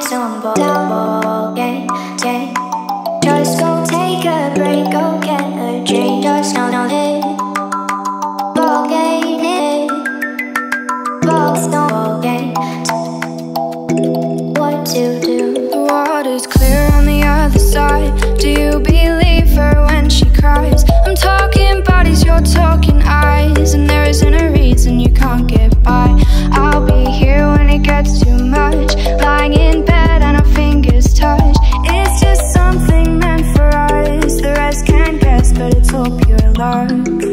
on ball game. Just go take a break, go get a drink. Just on it. Ball game. Ball game. What to do? The water's clear on the other side. Do you believe her when she cries? I'm talking bodies, you're talking eyes, and there isn't a reason you can't get by. I'll be here when it gets too much, lying in bed and our fingers touch. It's just something meant for us. The rest can't guess, but it's all pure luck.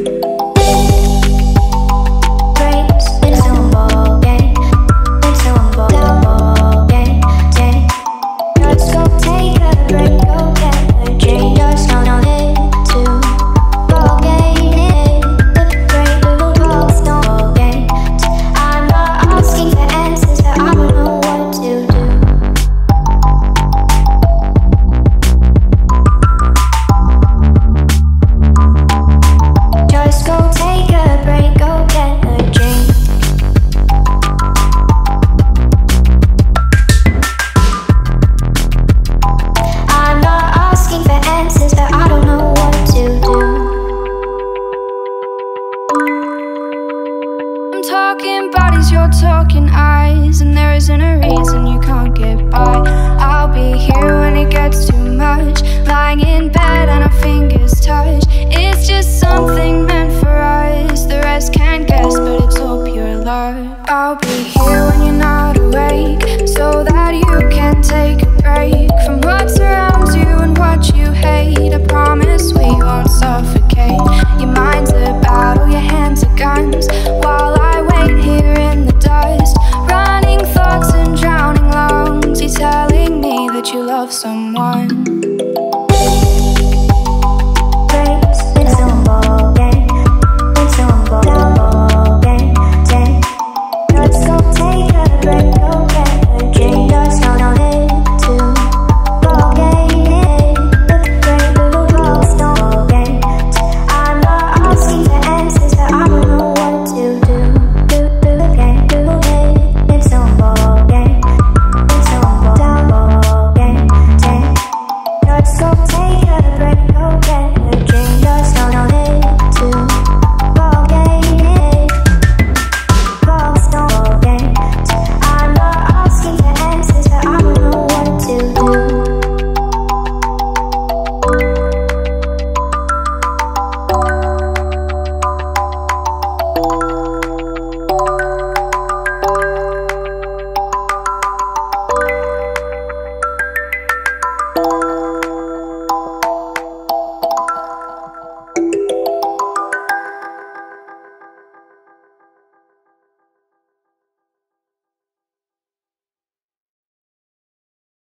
Talking bodies, you're talking eyes, and there isn't a reason you can't get by. I'll be here when it gets too much, lying in bed and our fingers touch. It's just something